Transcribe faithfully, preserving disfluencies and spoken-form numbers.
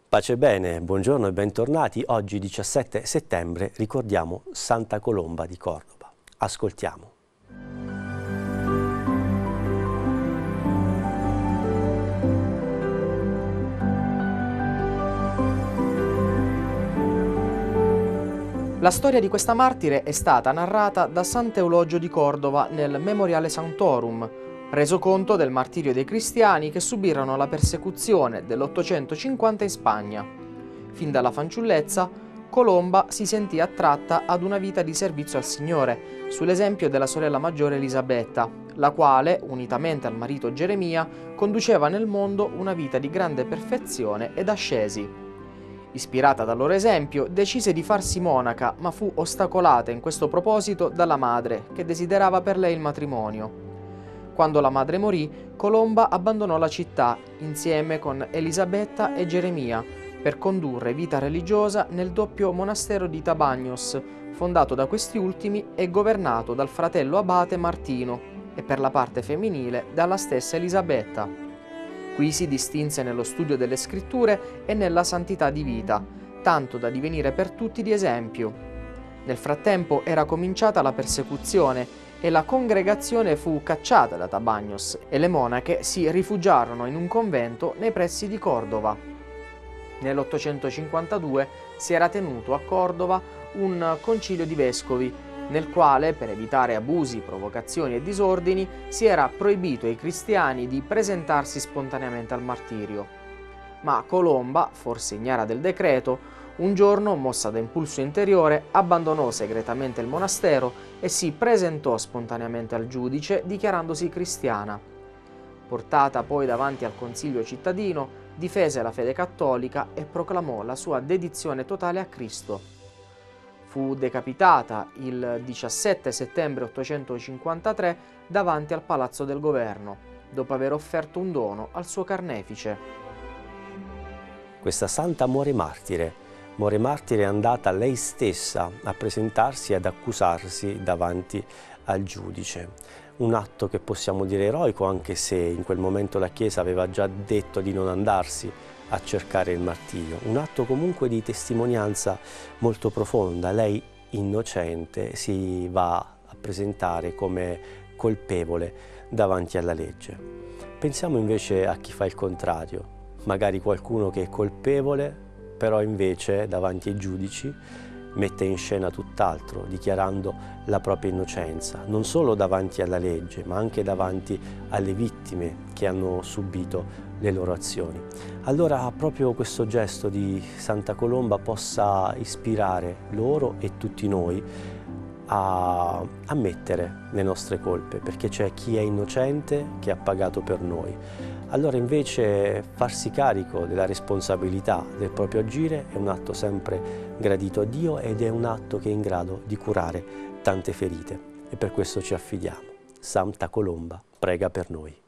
Pace e bene, buongiorno e bentornati. Oggi diciassette settembre ricordiamo Santa Colomba di Cordova. Ascoltiamo. La storia di questa martire è stata narrata da Sant'Eulogio di Cordova nel Memoriale Sanctorum, reso conto del martirio dei cristiani che subirono la persecuzione dell'ottocentocinquanta in Spagna. Fin dalla fanciullezza, Colomba si sentì attratta ad una vita di servizio al Signore, sull'esempio della sorella maggiore Elisabetta, la quale, unitamente al marito Geremia, conduceva nel mondo una vita di grande perfezione ed ascesi. Ispirata dal loro esempio, decise di farsi monaca, ma fu ostacolata in questo proposito dalla madre, che desiderava per lei il matrimonio. Quando la madre morì, Colomba abbandonò la città insieme con Elisabetta e Geremia per condurre vita religiosa nel doppio monastero di Tabagnos, fondato da questi ultimi e governato dal fratello abate Martino e per la parte femminile dalla stessa Elisabetta. Qui si distinse nello studio delle scritture e nella santità di vita, tanto da divenire per tutti di esempio. Nel frattempo era cominciata la persecuzione e la congregazione fu cacciata da Tabagnos e le monache si rifugiarono in un convento nei pressi di Cordova. Nell'ottocentocinquantadue si era tenuto a Cordova un concilio di vescovi, nel quale, per evitare abusi, provocazioni e disordini, si era proibito ai cristiani di presentarsi spontaneamente al martirio. Ma Colomba, forse ignara del decreto, un giorno, mossa da impulso interiore, abbandonò segretamente il monastero e si presentò spontaneamente al giudice dichiarandosi cristiana. Portata poi davanti al consiglio cittadino, difese la fede cattolica e proclamò la sua dedizione totale a Cristo. Fu decapitata il diciassette settembre ottocentocinquantatré davanti al Palazzo del Governo, dopo aver offerto un dono al suo carnefice. Questa santa muore martire. Muore martire è andata lei stessa a presentarsi e ad accusarsi davanti al giudice. Un atto che possiamo dire eroico, anche se in quel momento la Chiesa aveva già detto di non andarsi a cercare il martirio. Un atto comunque di testimonianza molto profonda. Lei, innocente, si va a presentare come colpevole davanti alla legge. Pensiamo invece a chi fa il contrario, magari qualcuno che è colpevole, però invece davanti ai giudici mette in scena tutt'altro, dichiarando la propria innocenza, non solo davanti alla legge, ma anche davanti alle vittime che hanno subito le loro azioni. Allora proprio questo gesto di Santa Colomba possa ispirare loro e tutti noi a ammettere le nostre colpe, perché c'è chi è innocente che ha pagato per noi. Allora invece farsi carico della responsabilità del proprio agire è un atto sempre gradito a Dio ed è un atto che è in grado di curare tante ferite e per questo ci affidiamo. Santa Colomba, prega per noi.